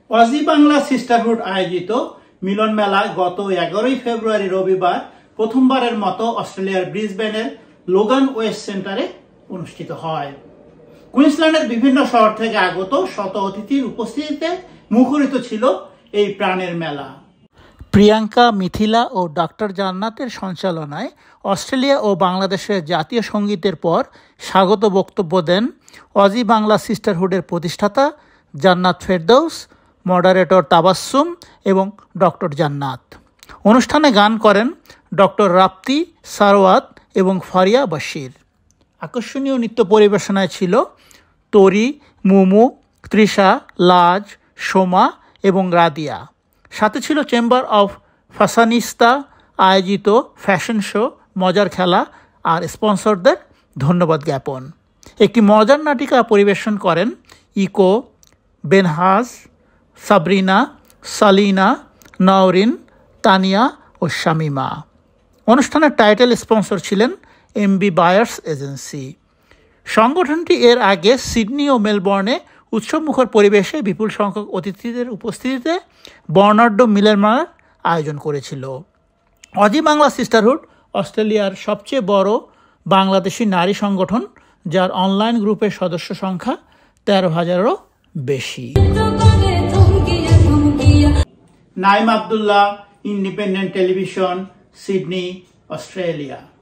Aussie Bangla sisterhood আয়োজিত মিলন মেলা গত 11 ফেব্রুয়ারি রবিবার প্রথমবারের মতো অস্ট্রেলিয়ার ব্রিসবেনের লোগান ওয়েস্ট সেন্টারে অনুষ্ঠিত হয়। কুইন্সল্যান্ডের বিভিন্ন শহর থেকে আগত শত অতিথির উপস্থিতিতে মুখরিত ছিল এই প্রাণের মেলা। প্রিয়াঙ্কা, মিথিলা ও ডক্টর জান্নাতের সঞ্চালনায় অস্ট্রেলিয়া ও বাংলাদেশের জাতীয় সঙ্গীতের পর স্বাগত বক্তব্য দেন অজি বাংলা সিস্টারহুডের প্রতিষ্ঠাতা জান্নাত ফেরদৌস, মডারেটর তাবাসসুম এবং ডক্টর জান্নাত। অনুষ্ঠানে গান করেন ডক্টর রাপ্তি, সারওয়াত এবং ফারিয়া বাশির। আকর্ষণীয় নৃত্য পরিবেশনায় ছিল তরি, মুমু, তৃষা, লাজ, সোমা এবং রাদিয়া। সাথে ছিল চেম্বার অফ ফ্যাশনিস্তা আয়োজিত ফ্যাশন শো, মজার খেলা আর স্পন্সরদের ধন্যবাদ জ্ঞাপন। একটি মজার নাটিকা পরিবেশন করেন ইকো, বেনহাজ, সাবরিনা, সালিনা, নওরিন, তানিয়া ও শামিমা। অনুষ্ঠানের টাইটেল স্পন্সর ছিলেন এমবি বায়ার্স এজেন্সি। সংগঠনটি এর আগে সিডনি ও মেলবোর্নে উৎসবমুখর পরিবেশে বিপুল সংখ্যক অতিথিদের উপস্থিতিতে বর্ণাঢ্য মিলন মেলার আয়োজন করেছিল। অজি বাংলা সিস্টারহুড অস্ট্রেলিয়ার সবচেয়ে বড় বাংলাদেশি নারী সংগঠন, যার অনলাইন গ্রুপের সদস্য সংখ্যা 13,000-এরও বেশি। Naim Abdullah, independent television, Sydney, Australia.